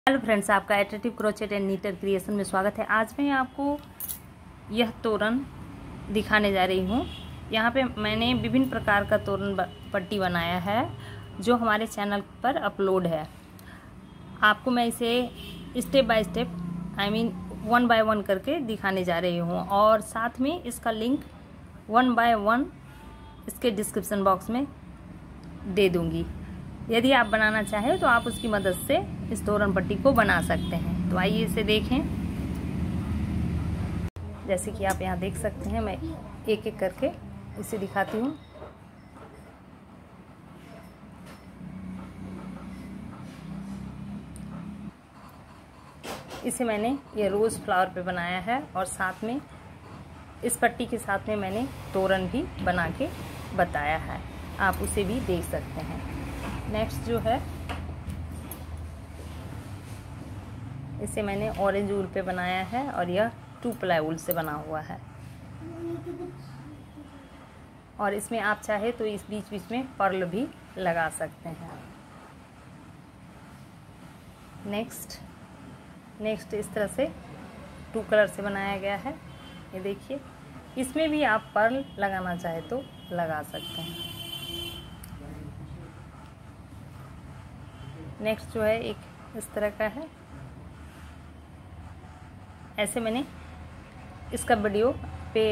Hello friends, आपका attractive crochet and knitter creation में स्वागत है। आज मैं आपको यह तोरण दिखाने जा रही हूँ। यहाँ पे मैंने विभिन्न प्रकार का तोरण पट्टी बनाया है जो हमारे चैनल पर अपलोड है। आपको मैं इसे step by step one by one करके दिखाने जा रही हूँ और साथ में इसका लिंक वन बाय वन इसके डिस्क्रिप्शन बॉक्स में दे दूँगी। यदि आप बनाना चाहें तो आप उसकी मदद से इस तोरण पट्टी को बना सकते हैं। तो आइए इसे देखें। जैसे कि आप यहाँ देख सकते हैं, मैं एक एक करके इसे दिखाती हूँ। इसे मैंने ये रोज़ फ्लावर पे बनाया है और साथ में इस पट्टी के साथ में मैंने तोरण भी बना के बताया है, आप उसे भी देख सकते हैं। नेक्स्ट जो है, इसे मैंने ऑरेंज वूल पे बनाया है और यह 2 प्लाई वूल से बना हुआ है और इसमें आप चाहे तो इस बीच बीच में पर्ल भी लगा सकते हैं। नेक्स्ट इस तरह से 2 कलर से बनाया गया है। ये देखिए, इसमें भी आप पर्ल लगाना चाहे तो लगा सकते हैं। नेक्स्ट जो है एक इस तरह का है। ऐसे मैंने इसका वीडियो पे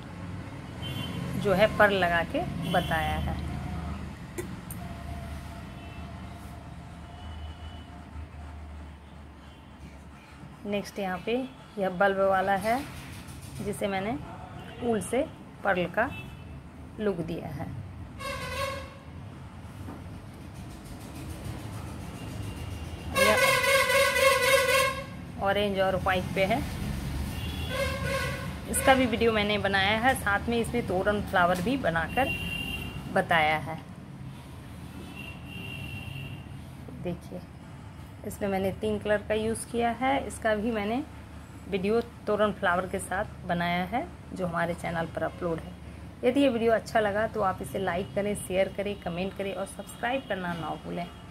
जो है पर्ल लगा के बताया है। नेक्स्ट यहाँ पे यह बल्ब वाला है जिसे मैंने ऊल से पर्ल का लुक दिया है। ऑरेंज और वाइट पे है। इसका भी वीडियो मैंने बनाया है, साथ में इसमें तोरण फ्लावर भी बनाकर बताया है। देखिए, इसमें मैंने 3 कलर का यूज़ किया है। इसका भी मैंने वीडियो तोरण फ्लावर के साथ बनाया है जो हमारे चैनल पर अपलोड है। यदि ये वीडियो अच्छा लगा तो आप इसे लाइक करें, शेयर करें, कमेंट करें और सब्सक्राइब करना ना भूलें।